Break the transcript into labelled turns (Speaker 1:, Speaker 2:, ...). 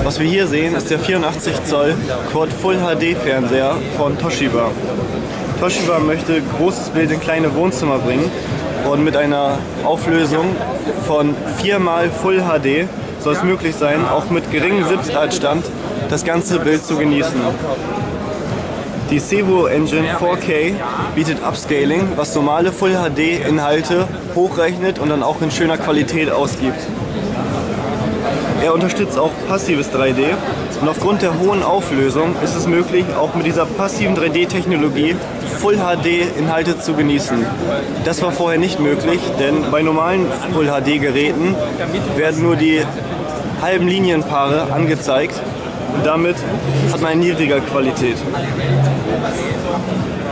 Speaker 1: Was wir hier sehen, ist der 84 Zoll Quad Full HD Fernseher von Toshiba. Toshiba möchte großes Bild in kleine Wohnzimmer bringen und mit einer Auflösung von 4x Full HD soll es möglich sein, auch mit geringem Sitzabstand das ganze Bild zu genießen. Die Cevo Engine 4K bietet Upscaling, was normale Full HD Inhalte hochrechnet und dann auch in schöner Qualität ausgibt. Er unterstützt auch passives 3D und aufgrund der hohen Auflösung ist es möglich, auch mit dieser passiven 3D-Technologie Full HD-Inhalte zu genießen. Das war vorher nicht möglich, denn bei normalen Full HD-Geräten werden nur die halben Linienpaare angezeigt und damit hat man eine niedrigere Qualität.